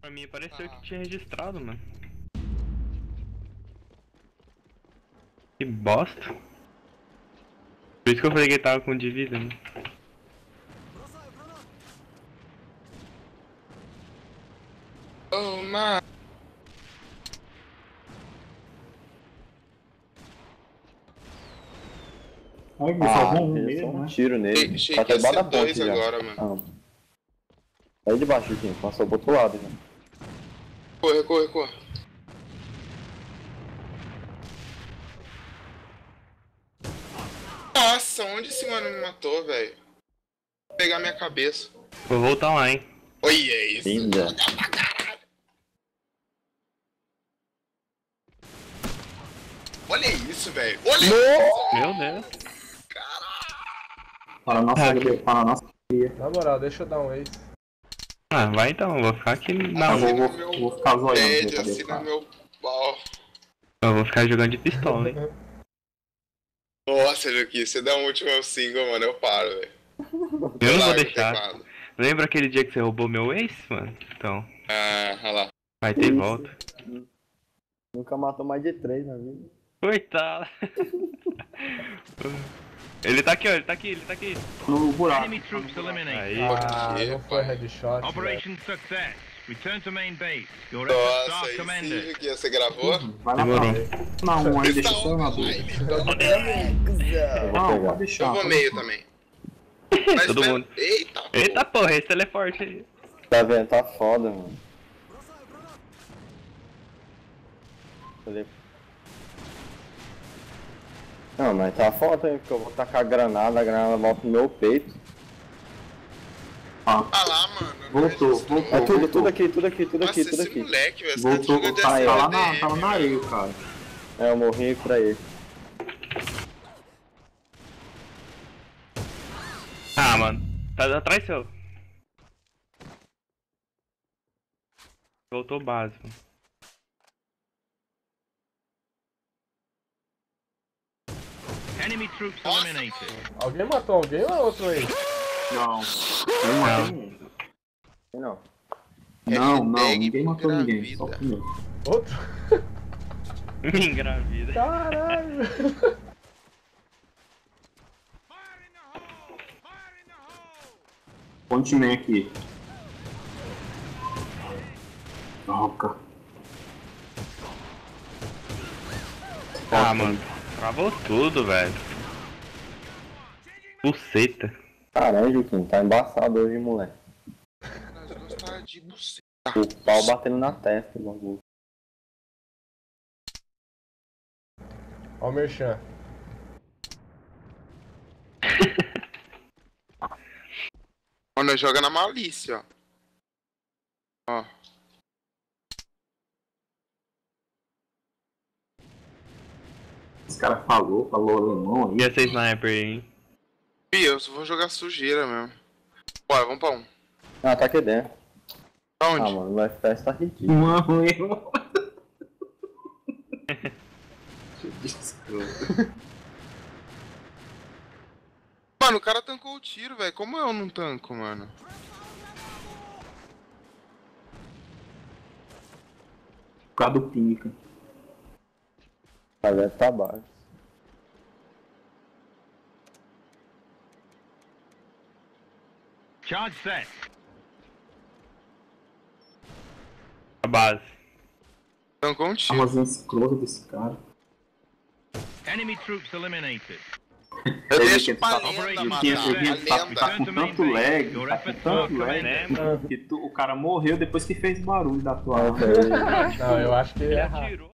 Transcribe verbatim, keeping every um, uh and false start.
Pra mim pareceu Ah. que tinha registrado, mano. Que bosta. Por isso que eu falei que ele tava com divisa, né? Oh, mano. Olha, ah, Ah, só um deu mesmo, só um né? tiro nele. Achei Tá que ia debaixo ser da ponte dois já. agora, mano. Ah. Aí de baixo, Chiquinho. Passou pro outro lado já. Corre, corre, corre. Nossa, onde esse mano me matou, velho? Vou pegar minha cabeça. Vou voltar lá, hein. Olha isso. Linda. Pra caralho. Olha isso, velho. Olha isso. Meu Deus. Para a nossa, Ah, para a nossa. Na moral, deixa eu dar um ace. Ah, vai então, eu vou ficar aqui na Eu rua. vou, Assina vou, meu vou ficar zoando. bad, Cadê o assina cara? meu pau. Eu vou ficar jogando de pistola, hein. Nossa, Juqui, você dá um último single, mano, eu paro, velho. Eu não vou Largo o deixar. teclado. Lembra aquele dia que você roubou meu ace, mano? Então, Ah, olha lá. vai ter Isso. volta. Nunca matou mais de três na vida. Coitado. Ele tá aqui, ó, ele tá aqui, ele tá aqui. No buraco. Enemy troops eliminated. Aí. Ah, quê, não foi pai? headshot. velho. Operation success. Return to main base. Your efforts Nossa, are aí sim, commended. Juqui, você gravou? Vai lá Demorou. pra Não, um aí, deixa só na dúvida. Eu vou Não, pegar. pode deixar. Eu vou pode meio deixar. também. Mas Todo espera- mundo. Eita, Eita porra, esse teleporte aí. Tá vendo? Tá foda, mano. Falei. Não, mas tá foda, hein? Porque eu vou tacar a granada, a granada volta no meu peito. Ah, Ah lá, mano. não Voltou, registrou. voltou. É tudo, tudo aqui, tudo aqui, tudo Nossa, aqui, tudo esse aqui. moleque, velho. Esse voltou, cara joga de tá, tá lá na, S L D M, tá lá na areia, cara. É, eu morri pra ele. Ah, mano. Tá atrás seu. Voltou básico. Enemy troops Nossa, eliminated. Alguém matou alguém ou é outro ace? Não. Eu matei ninguém. Não. Não, não, Hashtag ninguém matou ninguém. engravida. Só comigo. Outro? Me engravida. Caralho. Ponte man aqui. Troca. Ah, mano. Travou tudo, velho. Buceta. Caralho, Juquinho, tá embaçado hoje, moleque. Nós dois tá de buceta. O pau batendo na testa, o bagulho. Ó o Merchan. Mano, joga na malícia, ó. Ó. Esse cara falou, falou alemão aí. E essa sniper aí, hein? Ih, eu só vou jogar sujeira mesmo. Bora, vamos pra um. Ah, tá aqui dentro. Pra Ah, onde? mano, o F P S tá ridículo. Mano, eu. Mano, o cara tancou o tiro, velho. Como eu não tanco, mano? Por causa do pica. A deve tá baixo. Charge set. A base. Tancou um tiro. Armazém escroto desse cara. Enemy troops eliminated. Eu Ele deixo que pra tá- lenda Operating matar. Eu vi, eu vi, A ele tá, lenda. tá com tanto lag, tá com tanto lag, Né, que tu- o cara morreu depois que fez barulho da tua arma. Nossa, aí. Não, eu acho que Ele é errado. atirou.